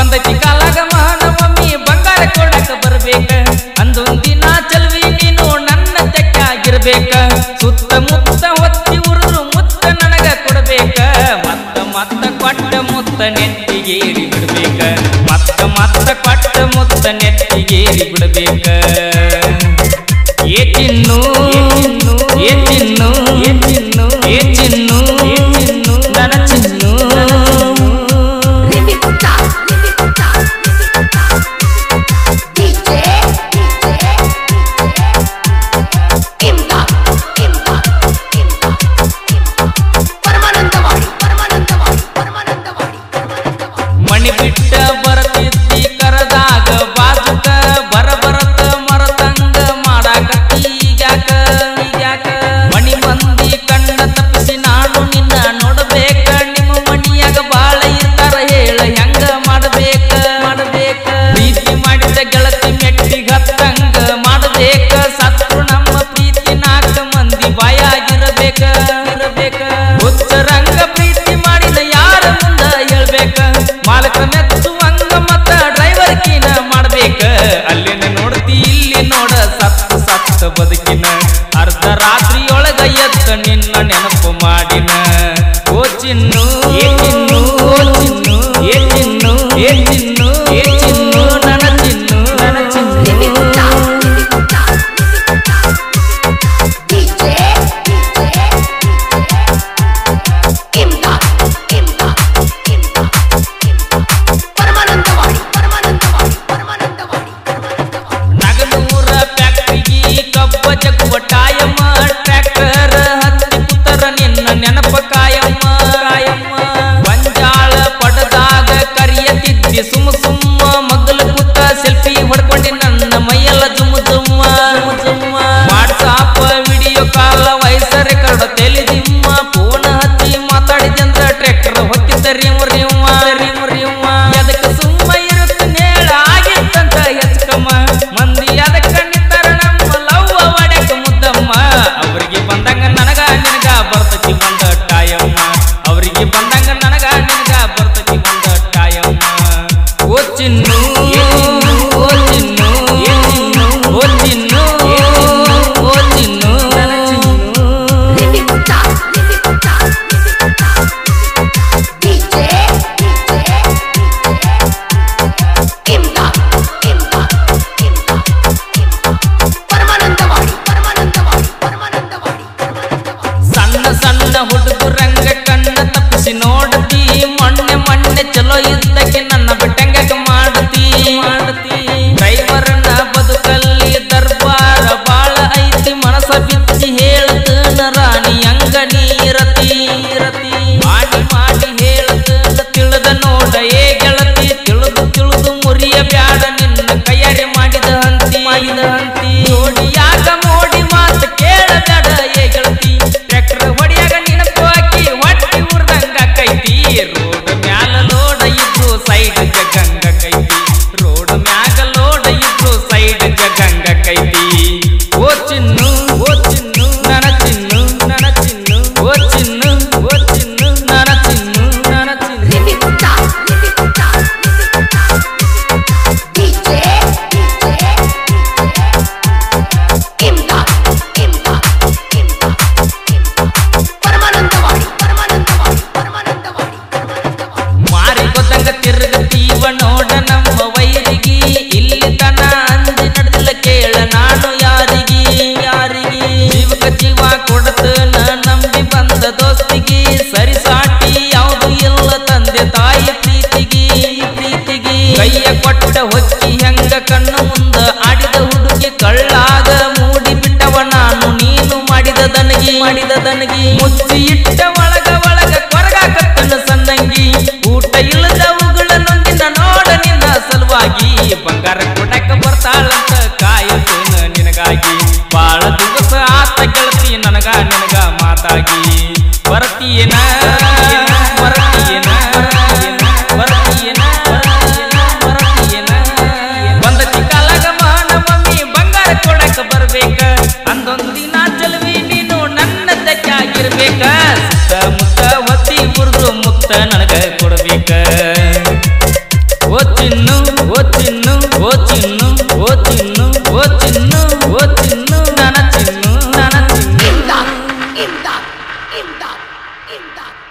ಬಂದೈತಿ ಕಾಲಾಗ ಮಹಾನವಮಿ ಬಂಗಾರ ಕೊಡಕ ಬರ್ಬೇಕ ಅಂದೊಂದಿನ ಚಲ್ವಿ ನೀನು ನನ್ನ ತೆಕ್ಕಾಗಿರ್ಬೇಕ ಸುತ್ತಮುತ್ತ ಹೊತ್ತಿ ಉರಿದ್ರು ಮುತ್ತ ನನಗ ಕೊಡಬೇಕ ಮತ್ತ ಕೊಟ್ಟ ಮುತ್ತ ನೆತ್ತಿಗೇರಿ ಬಿಡ್ಬೇಕ ಮತ್ತ ಕೊಟ್ಟ ಮುತ್ತ ನೆತ್ತಿಗೇರಿ ಬಿಡ್ಬೇಕ ಏ ಚಿನ್ನು ಏ ಚಿನ್ನು ಏ ಚಿನ್ನು ಏ ಚಿನ್ನು ನನ್ನ ಚಿನ್ನು ಮಣಿ ಬಿಟ್ಟ ಬರತಿದ್ದಿ ಕರದಾಗ ಬಾಜುಕ ಬರಬರತ ಮರತಂಗ ಮಾಡಾಕತ್ತೀಗ್ಯಾಕ ಮಣಿ ಮಂದಿ ಕಣ್ಣ ತಪ್ಪಿಸಿ ನಾನು ನಿನ್ನ ನೋಡಬೇಕ ನಿಮ್ಮ ಮಣಿಯಾಗ ಬಾಳ ಇರ್ತಾರ ಹೇಳ ಹೆಂಗ ಮಾಡಬೇಕ ಪ್ರೀತಿ ಮಾಡಿದ ಗೆಳತಿ ಮೆಟ್ಟಿಗ ಹತ್ತಂಗ ಮಾಡಬೇಕ ಸತ್ರು ನಮ್ಮ ಪ್ರೀತಿ 4 ಮಂದಿ ಬಾಯಾಗಿರಬೇಕ ಹುಚ್ಚರಂಗ ಪ್ರೀತಿ ಮಾಡಿದ ಯಾರ ಮುಂದ ಹೇಳ್ಬೇಕ ಮಾಲಕ ಮೆಚ್ಚುವಂಗ ಮತ್ತ ಡ್ರೈವರ್ ಕಿನ ಮಾಡ್ಬೇಕ ಅಲ್ಲಿನ ನೋಡ್ತಿ ಇಲ್ಲಿ ನೋಡ ಸತ್ತ ಬದುಕಿನ ಅರ್ಧ ರಾತ್ರಿಯೊಳಗ ಎದ್ದ ನಿನ್ನ ನೆನಪು ಮಾಡಿನ ಓ ಚಿನ್ನು ಏ ಚಿನ್ನು ಓ ಚಿನ್ನು ಏ ಚಿನ್ನು ಏ ಚಿನ್ನು ಏ ಚಿನ್ನು ನನ್ನ ಚಿನ್ನು ನನ್ನ ಚಿನ್ನು ನಗನೂರ ಫ್ಯಾಕ್ಟರಿಗೆ ಕಬ್ಬ ಜಗ್ಗುವ ಟಾಯಮ್ಮ ಟ್ರ್ಯಾಕ್ಟರ್ ಹತ್ತಿ ಕುತರ ನಿನ್ನ ನೆನಪ ಕಾಯಮ್ಮ ವಂಜಾಳ ಪಡದಾಗ ಕರಿಯತಿದ್ದಿ ಸುಮ್ಮ ಮಗ್ಗಲು ಕೂತ ಸೆಲ್ಫಿ ಹೊಡ್ಕೊಂಡಿ ನನ್ನ ಮೈಯೆಲ್ಲ ಜುಮ್ಮ ವಾಟ್ಸಾಪ್ ವಿಡಿಯೋ ಕಾಲ ವಯಸ್ಸ ರೆಕಾರ್ಡ್ ತೆಲಿದಿಮ್ಮ ಫೋನ್ ಹಚ್ಚಿ ಮಾತಾಡಿದಂದ್ರ ಟ್ರ್ಯಾಕ್ಟರ್ ಹೊಕ್ಕಿದ್ದ ರಿವ್ವ ಅದಕ್ಕ ಸುಮ್ಮ ಇರುತ್ತೆ ನೇಳ ಆಗಿತ್ತಂತ ಹೆಚ್ಚಕಮ್ಮ ಮಂದಿ ಅದಕ್ಕ ನಿಂತರ ನಮ್ಮ ಲವ್ವ ಒಡಕ ಮುದ್ದಮ್ಮ ಅವರಿಗೆ ಬಂದಂಗ ನನಗ ನಿನಗ ಬರ್ತತಿ ಬಂದ ಟಾಯಮ್ಮ ಅವರಿಗೆ ಬಂದಂಗ ನನಗ ನಿನಗ ಬರ್ತತಿ ಬಂದ ಟಾಯಮ್ಮ ಓ ಚಿನ್ನು ಓ ಚಿನ್ನು ಓ ಚಿನ್ನು ಓ ಚಿನ್ನು ನನ್ನ ಚಿನ್ನು ಸಣ್ಣ ಹುಡುಗರಂಗ ಕಣ್ಣ ತಪ್ಪಿಸಿ ನೋಡತಿ ಮೊನ್ನೆ ಚಲೋ ಇದ್ದಕ್ಕೆ ನನ್ನ ಬಿಟ್ಟಂಗ ಮಾಡತಿ ಡ್ರೈವರ್ನ ಬದುಕಲ್ಲಿ ದರ್ಬಾರ ಬಾಳ ಐತಿ ಮನಸ ಬಿಚ್ಚಿ ಹೇಳ್ತನ ರಾಣಿ ಅಂಗ ನೀರತಿ ಮಾಡಿ ಹೇಳ್ತನ ತಿಳಿದ ನೋಡ ಏ ಗೆಳತಿ ತಿಳಿದು ಮುರಿಯ ಬ್ಯಾಡ ನಿನ್ನ ಕೈಯಾರೆ ಮಾಡಿದ ಹಂತಿ ನೋಡಿಯಾಗ ಮೋಡಿ ಮಾತು ಕೇಳಬೇಡ ಏ ಗೆಳತಿ ಟ್ರ್ಯಾಕ್ಟರ್ ಹೊಡಿಯಾಗ ನೆನಪು ಹಾಕಿ ಹೊಟ್ಟಿ ಉರ್ದಂಗ ಕೈತಿ ರೋಡ್ ಮ್ಯಾಲ ಲೋಡ ಇದ್ರು ಸೈಡ್ ಜಗಂಗ ಕೈತಿ ರೋಡ್ ಮ್ಯಾಗ ಲೋಡ ಇದ್ರು ಸೈಡ್ ಜಗಂಗ ಕೈತಿ ಓ ಚಿನ್ನು ನನ್ನ ಚಿನ್ನು ನನ್ನ ಚಿನ್ನು ಓ ಚಿನ್ನು ನನ್ನ ಚಿನ್ನು ನನ್ನ ಚಿನ್ನು ಮಾರಿ ಗೊತ್ತಂಗ ತಿರುಗತೀವ ನೋಡ ನಮ್ಮ ವೈರಿಗೆ ಇಲ್ಲಿ ತನ ಅಂಜಿ ನಡೆದಿಲ್ಲ ಕೇಳ ನಾನು ಯಾರಿಗೆ ಜೀವಕ ಜೀವ ಕೊಡತನ ನಂಬಿ ಬಂದ ದೋಸ್ತಿಗೆ ಸರಿ ಸಾಟಿ ಯಾವುದು ಇಲ್ಲ ತಂದೆ ತಾಯಿ ಪ್ರೀತಿಗೆ ಕೈಯ ಕೊಟ್ಟ ಹೊಕ್ಕಿ ಹೆಂಗ ಕಣ್ಣು ಮುಂದ ಆಡಿದ ಹುಡುಗಿ ಕಳ್ಳಾಗ ಮೂಡಿ ಬಿಟ್ಟವ ನಾನು ನೀನು ಮಾಡಿದ ದನಗಿ ಮುಚ್ಚಿ ಇಟ್ಟ ಒಳಗ ಕೊರಗಾಕತ್ತನ ಸಣ್ಣಂಗಿ ಊಟ ಇಲ್ಲದ ಉಗುಳ ನೊಂದಿನ ನೋಡ ನಿನ್ನ ಸಲುವಾಗಿ ಬಂಗಾರ ಕೊಡಕ ಬರ್ತಾಳಂತ ಕಾಯುತ್ತೇನ ನಿನಗಾಗಿ ಬಾಳ ದಿವಸ ಆತ ಗೆಳತಿ ನನಗ ಮಾತಾಗಿ ಬರ್ತೀಯೇನ ಬಂದತಿ ಕಾಲಾಗ ಮಹಾನವಮಿ ಬಂಗಾರ ಕೊಡಕ ಬರ್ಬೇಕ ಅಂದೊಂದಿನ ಚಲವಿ ನೀನು ನನ್ನ ತೆಕ್ಕಾಗಿರ್ಬೇಕ ಸುತ್ತ ಮುತ್ತ ಹೊತ್ತಿ ಮುರಿದು ಮುತ್ತ ನನಗ ಕೊಡ್ಬೇಕ imdad, imdad.